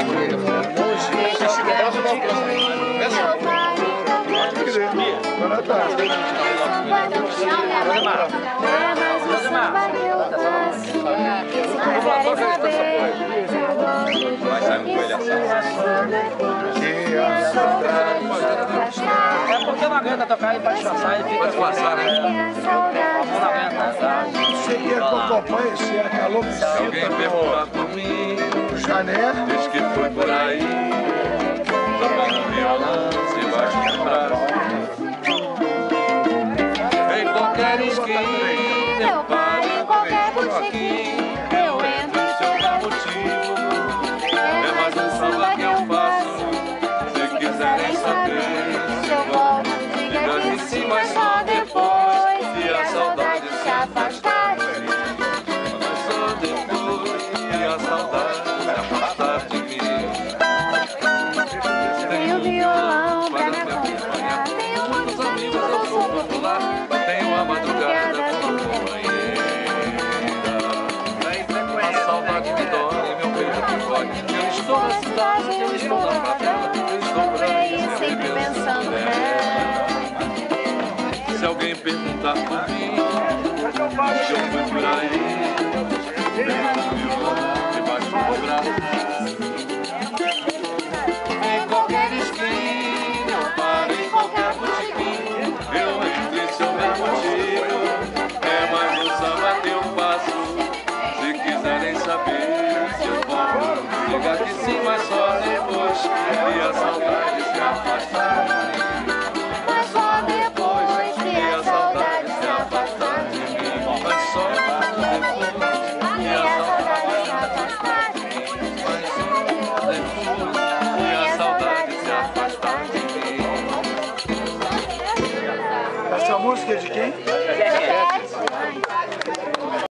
Vai sair um coelho assado. É porque não aguenta tocar e vai disfarçar e fica... Pode disfarçar, né? Não aguenta, tá? Você quer que eu acompanhe esse acalor que Se alguém perguntar por mim, o Jané? diz que foi por aí, tocando violão, debaixo do braço. Em qualquer esquina, eu paro em qualquer botequim, eu entro se houver motivo. É mais um samba que eu faço, se quiserem saber. Se eu volto, diga que sim, mas só depois, se a saudade se afastar. Mas só depois que a saudade se afastar de mim. Tenho violão pra me acompanhar, tenho muitos amigos, eu sou popular. Tenho a madrugada como companheira. A saudade me dói, meu peito me dói. Eu estou na cidade, eu estou na favela, eu estou por aí sempre pensando nela. Se alguém perguntar por mim, se eu fui por aí, pegando violão debaixo do braço. Em qualquer esquina, eu paro em qualquer botequim, eu entro se houver motivo. É mais um samba que eu faço, se quiserem saber se eu volto, diga que sim, mas só depois que a saudade se afastar de mim. Mas só depois que a saudade se afastar de mim. Mas só depois E que a a saudade se afastar de mim. mas só depois que a saudade se afastar de mim. Essa música é de quem? Sete.